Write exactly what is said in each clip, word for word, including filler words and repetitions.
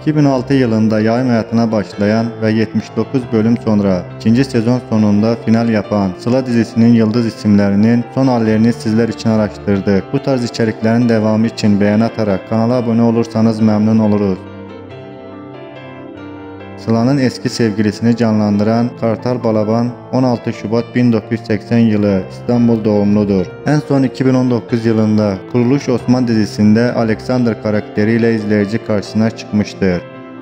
iki bin altı yılında yayın hayatına başlayan ve yetmiş dokuz bölüm sonra ikinci sezon sonunda final yapan Sıla dizisinin yıldız isimlerinin son hallerini sizler için araştırdık. Bu tarz içeriklerin devamı için beğeni atarak kanala abone olursanız memnun oluruz. Sıla'nın eski sevgilisini canlandıran Kartal Balaban on altı Şubat bin dokuz yüz seksen yılı İstanbul doğumludur. En son iki bin on dokuz yılında Kuruluş Osman dizisinde Alexander karakteriyle izleyici karşısına çıkmıştır.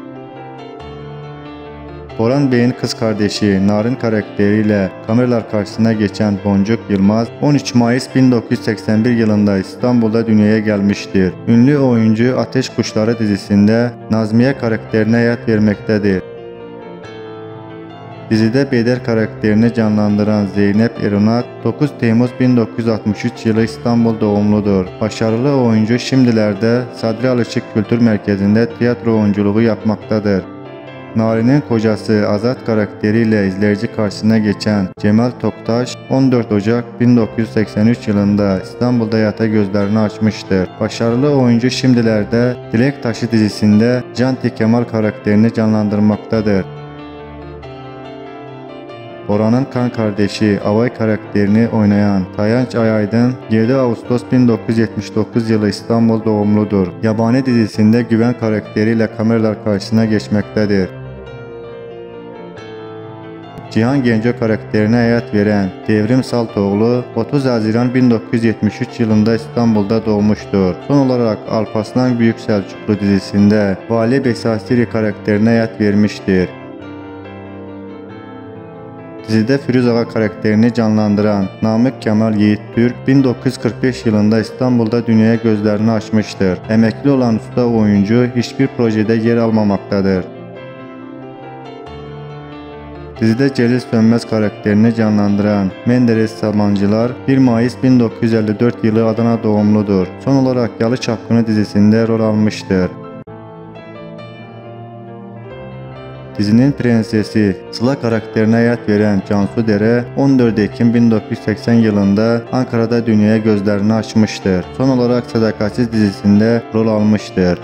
Boran Bey'in kız kardeşi Narin karakteriyle kameralar karşısına geçen Boncuk Yılmaz, on üç Mayıs bin dokuz yüz seksen bir yılında İstanbul'da dünyaya gelmiştir. Ünlü oyuncu Ateş Kuşları dizisinde Nazmiye karakterine hayat vermektedir. Dizide Beder karakterini canlandıran Zeynep Erunat, dokuz Temmuz bin dokuz yüz altmış üç yılı İstanbul doğumludur. Başarılı oyuncu şimdilerde Sadri Alışık Kültür Merkezi'nde tiyatro oyunculuğu yapmaktadır. Narin'in kocası Azat karakteriyle izleyici karşısına geçen Cemal Toktaş, on dört Ocak bin dokuz yüz seksen üç yılında İstanbul'da yata gözlerini açmıştır. Başarılı oyuncu şimdilerde Dilek Taşı dizisinde Canti Kemal karakterini canlandırmaktadır. Boran'ın kan kardeşi Avay karakterini oynayan Tayanç Ayaydın, yedi Ağustos bin dokuz yüz yetmiş dokuz yılı İstanbul doğumludur. Yabani dizisinde Güven karakteriyle kameralar karşısına geçmektedir. Cihan Genco karakterine hayat veren Devrim Saltoğlu, otuz Haziran bin dokuz yüz yetmiş üç yılında İstanbul'da doğmuştur. Son olarak Alparslan Büyük Selçuklu dizisinde Vali Besasiri karakterine hayat vermiştir. Dizide Firuz Ağa karakterini canlandıran Namık Kemal Yiğit Türk, bin dokuz yüz kırk beş yılında İstanbul'da dünyaya gözlerini açmıştır. Emekli olan usta oyuncu hiçbir projede yer almamaktadır. Dizide Celil Sönmez karakterini canlandıran Menderes Sabancılar, bir Mayıs bin dokuz yüz elli dört yılı Adana doğumludur. Son olarak Yalı Çapkını dizisinde rol almıştır. Dizinin prensesi Sıla karakterine hayat veren Cansu Dere, on dört Ekim bin dokuz yüz seksen yılında Ankara'da dünyaya gözlerini açmıştır. Son olarak Sadakatsiz dizisinde rol almıştır.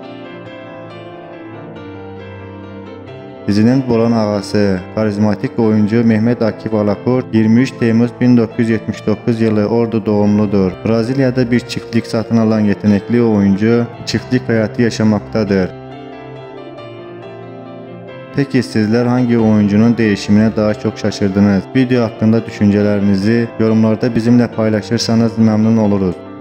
Dizinin Boran ağası, karizmatik oyuncu Mehmet Akif Alakurt, yirmi üç Temmuz bin dokuz yüz yetmiş dokuz yılı Ordu doğumludur. Brezilya'da bir çiftlik satın alan yetenekli oyuncu, çiftlik hayatı yaşamaktadır. Peki sizler hangi oyuncunun değişimine daha çok şaşırdınız? Video hakkında düşüncelerinizi yorumlarda bizimle paylaşırsanız memnun oluruz.